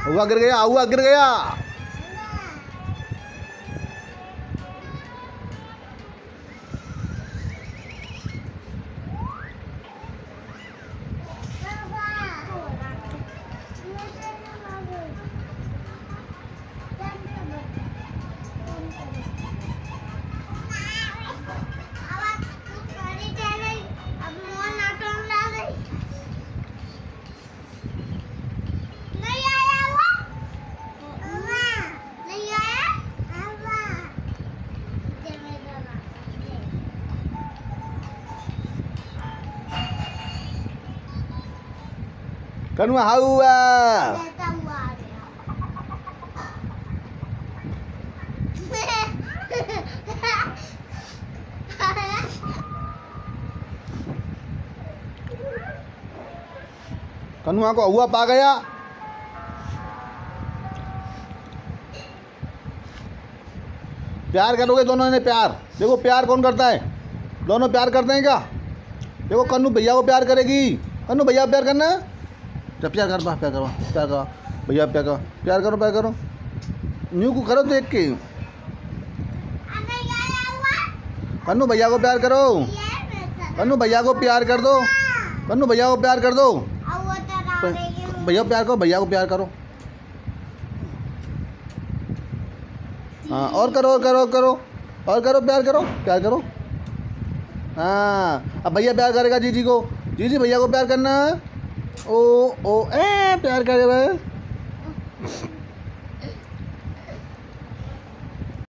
हुआ गिर गया, हुआ गिर गया। कनु हुआ कनुआ को हुआ पा गया। प्यार करोगे दोनों ने? प्यार देखो, प्यार कौन करता है? दोनों प्यार करते हैं क्या? देखो कन्नू भैया को प्यार करेगी। कन्नू भैया को प्यार करना। जब प्यार कर, प्यार करो, प्यार करो भैया, प्यार करो, प्यार करो, प्यार करो। न्यू को करो देख के। कन्नू भैया को प्यार करो। कन्नू भैया को प्यार कर दो। कन्नू भैया को प्यार कर दो। भैया को प्यार करो, भैया को प्यार करो। हाँ, और करो, और करो, करो, और करो, प्यार करो, प्यार करो। हाँ, अब भैया प्यार करेगा जीजी को। जीजी भैया को प्यार करना। ओ ओ ए प्यार करे भाई।